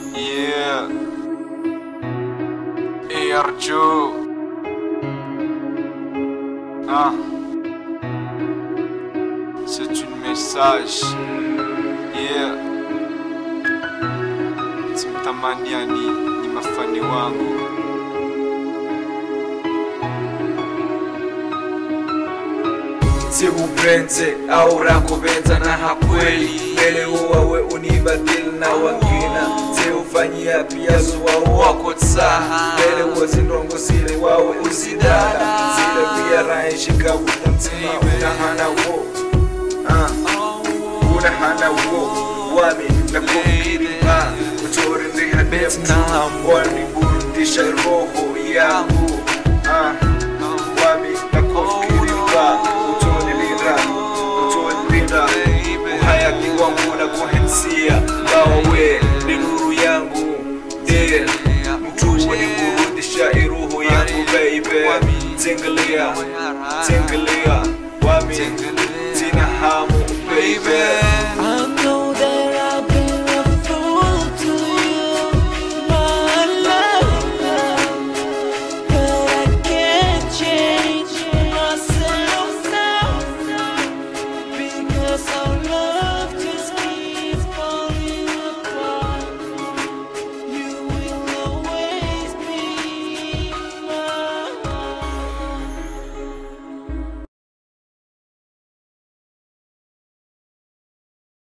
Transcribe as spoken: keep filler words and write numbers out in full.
Yeah, A R Joe. Ah, c'est un message. Yeah, simtamani yani ni mafani wangu. Sikupenze au rakupenza na hakweli mbele uwawe unibadili na wangina Seufanyia pia suwa wako tsaha mbele uwazi ndongo sile wawe usidada Sile pia raishika utamtima unahana wo Unahana wo Wami na kumkirima Utore ndiha deftu Wani burundisha roho yangu Wami na kumkirima Uhayaki wangu na kuhensia Bawe ni nuru yangu Dear Mtuwe ni kurudisha iruhu yangu baby Tingalia Tingalia Wami